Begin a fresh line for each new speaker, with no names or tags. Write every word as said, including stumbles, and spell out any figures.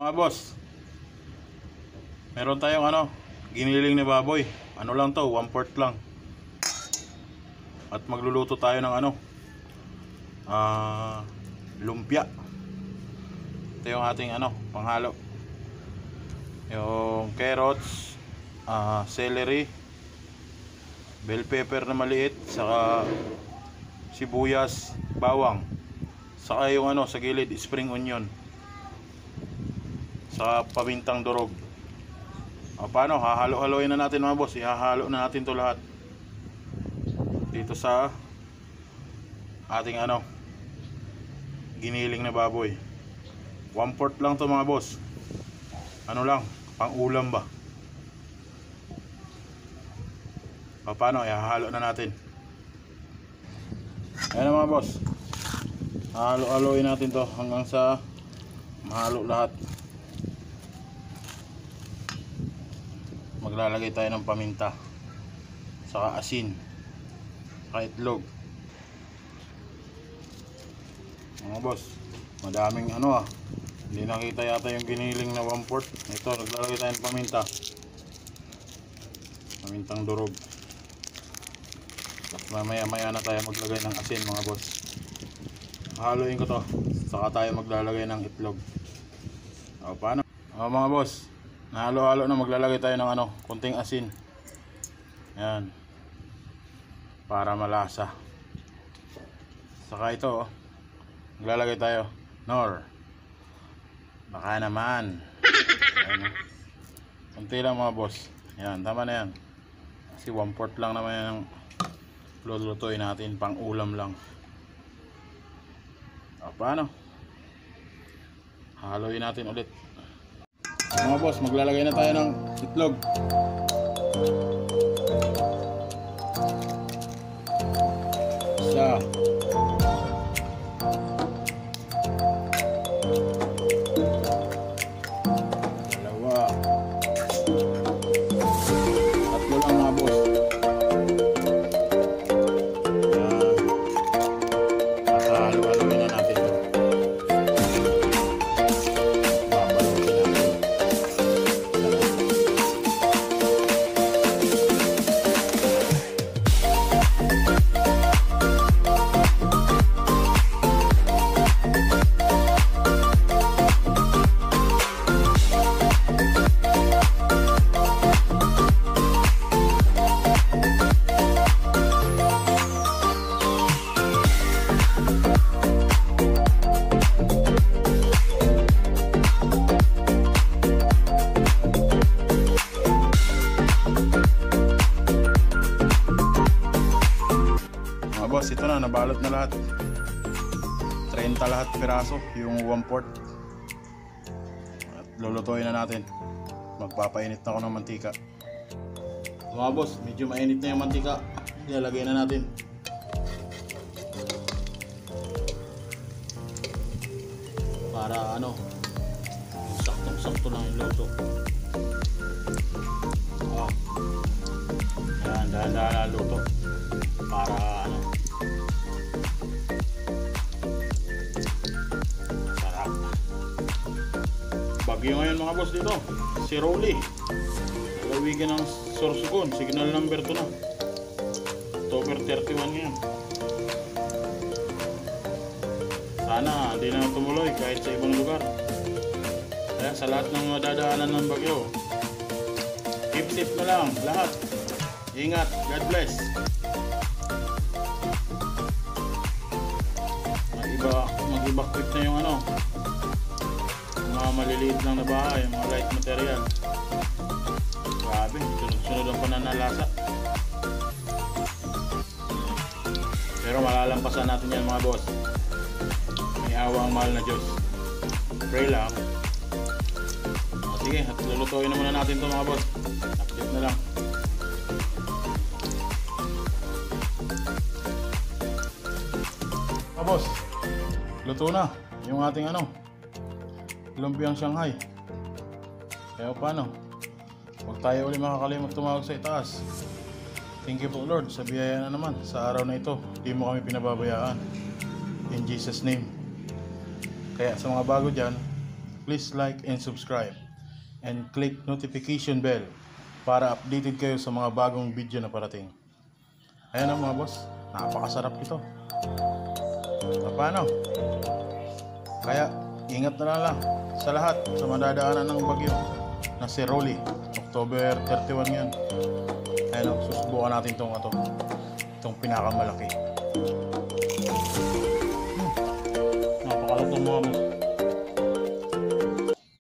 Mga boss, meron tayong ano, giniling ni baboy. Ano lang to, one fourth lang. At magluluto tayo ng ano, ah, lumpia. Ito yung ating ano, panghalo. Yung carrots, ah, celery, bell pepper na maliit, saka sibuyas, bawang. Saka yung ano, sa gilid, spring onion. Sa pamintang durog. O paano, hahalo-haloin na natin mga boss. Ihahalo na natin to lahat dito sa ating ano, giniling na baboy. One fourth lang to mga boss. Ano lang, pang ulam ba? O paano, ihahalo na natin. Ayan na mga boss, hahalo-haloin natin to hanggang sa mahalo lahat. Maglalagay tayo ng paminta, saka asin, saka itlog. Mga boss, madaming ano ah, hindi nakita yata yung giniling na one fourth. Ito, naglalagay tayo ng paminta, pamintang durog. Tapos mamaya maya na tayo maglagay ng asin mga boss. Haluin ko to, saka tayo maglalagay ng itlog. O paano? O mga boss, nahalo-halo na, maglalagay tayo ng ano, konting asin. Yan, para malasa. Saka ito, oh, maglalagay tayo nor. Baka naman. Ayan, oh. Konti lang mga boss. Yan, tama na yan. Kasi one fourth lang naman yan ang lulutuin natin, pang ulam lang. O paano? Haluin natin ulit. Mga boss, maglalagay na tayo ng itlog. Isa. Dalawa. Tatlo lang mga boss. Yan. Halo-haloin na natin ito. Boss, ito na, nabalot na lahat. thirty lahat piraso, yung one fourth. At lulutuin na natin. Magpapainit na ako ng mantika. Mga boss, medyo mainit na yung mantika. Ilalagay na natin. Para ano, saktong-sakto lang yung luto. Oh. Ayan, dahan-dahan na luto. Para ano, sarap. Bagyo ngayon mga boss dito, si Rolly lalawigan ng Sorsogon, signal number two na, October thirty-one ngayon. Sana hindi na tumuloy kahit sa ibang lugar. Kaya sa lahat ng madadaanan ng bagyo, keep safe na lang lahat. Ingat, God bless. Mag-evacuate na yung ano, mga maliliit lang na bahay, mga light material. Grabe, sunod-sunod ang pananalasa. Pero malalampasan natin yan mga boss. May awa ang mahal na Diyos. Pray lang. O, sige, at lulutuin na muna natin ito mga boss. Update na lang. Mga boss, luto na yung ating ano, lumpiang Shanghai. Kaya paano, huwag tayo ulit makakalimot tumawag sa itaas. Thank you po Lord sa biyaya na naman sa araw na ito. Hindi mo kami pinababayaan. In Jesus name. Kaya sa mga bago dyan, please like and subscribe and click notification bell para updated kayo sa mga bagong video na parating. Ayan ang mga boss, napakasarap ito. So, paano? Kaya ingat na lang sa lahat sa madadaanan ng bagyo na si Rolly. October thirty-one yan. Ayan, susubukan natin itong ito, itong pinakamalaki. Hmm. Napakalutong mga boss.